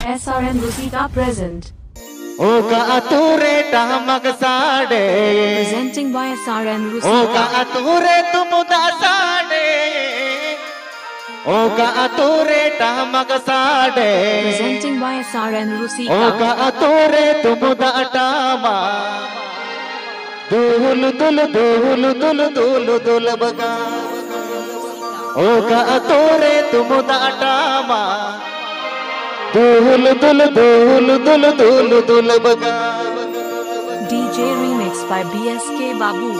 SRN Rusika present. Oka ature tamak sade. Presenting by SRN Rusika. Oka ature tumuda sade. Oka ature tamak sade. Presenting by SRN Rusika. Oka ature tumuda tama. Dul dul dul dul dul dul baga. Oka ature tumuda tama. Dul dul dul dul dul dul baga. DJ remix by BSK Babu.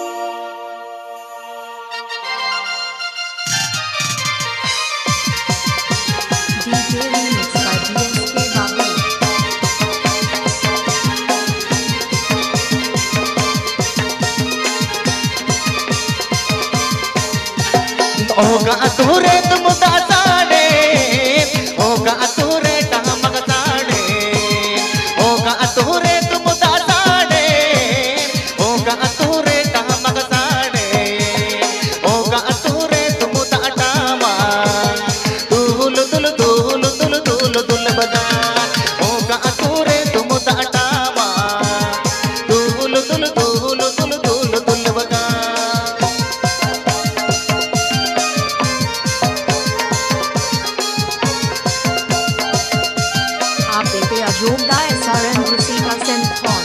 DJ remix by BSK Babu. Oga ature tumuda sade. Oga ature tamak sade. Oga ature tumuda sade. Oga ature tamak sade. Oga ature tumuda tama. Dul dul dul dul dul dul bada. Oga ature tumuda tama. Dul dul dul dul dul dul bada. APP Ajogda SRN Rusika Senthon.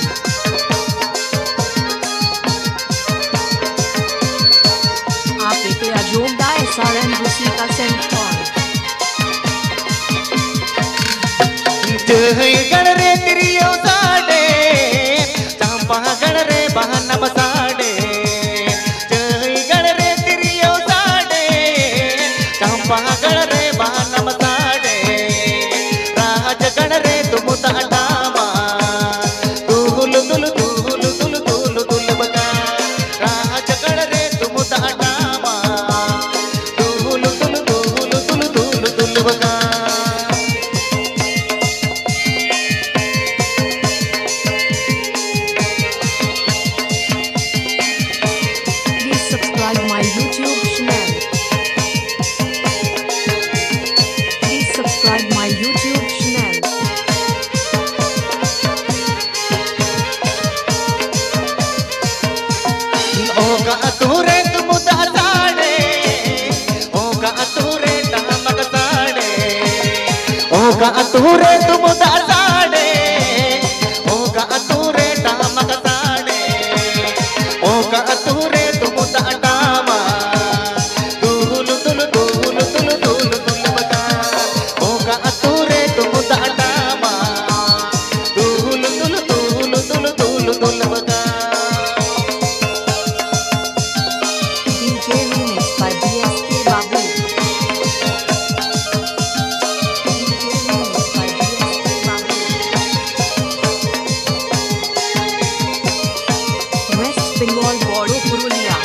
APP Ajogda SRN Rusika Senthon. जय गण रे तिरियो साडे चंपा गण रे बहनम साडे जय गण रे तिरियो साडे चंपा गण रे बहनम साडे राज गण रे तुम ताटामा दुल दुल दुल दुल दुल दुल बगा राज गण रे तुम ताटामा दुल दुल दुल दुल दुल दुल बगा Please subscribe my YouTube channel. Please subscribe my YouTube channel. Oga ature tumuda sade. Oga ature tamak sade. Oga ature tumuda sade. Oga ature tamak sade. Oga ature tumuda tama. Dul dul dul dul dul dul bata. Oga ature tumuda tama. Dul dul dul dul dul dul bata. DJ remix by BSK Babu. DJ remix by BSK Babu. West Bengal Bodo Purulia.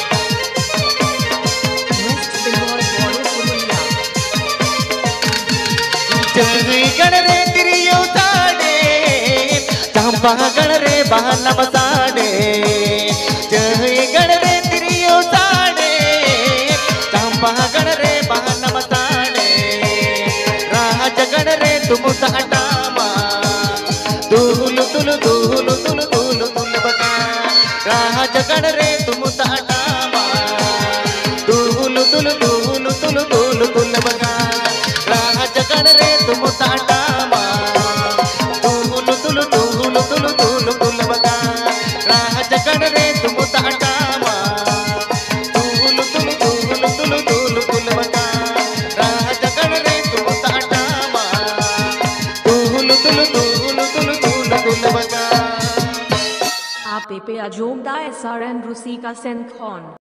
West Bengal Bodo Purulia. जय गण रे तिरियो साडे चंपा गण रे बहनम साडे जय गण रे तिरियो साडे चंपा गण रे बहनम साडे राज गण रे तुम ताटामा दुल दुल दुल दुल दुल दुल बगा राज गण रे तुम ताटामा दुल दुल दुल दुल दुल दुल बगा राज गण रे तुम ताटामा दुल दुल दुल दुल दुल दुल बगा राज गण रे तुम ताटामा दुल दुल दुल दुल दुल दुल बगा राज गण रे तुम ताटामा दुल दुल दुल दुल दुल दुल बगा APP Ajogda SRN Rusika Senthon.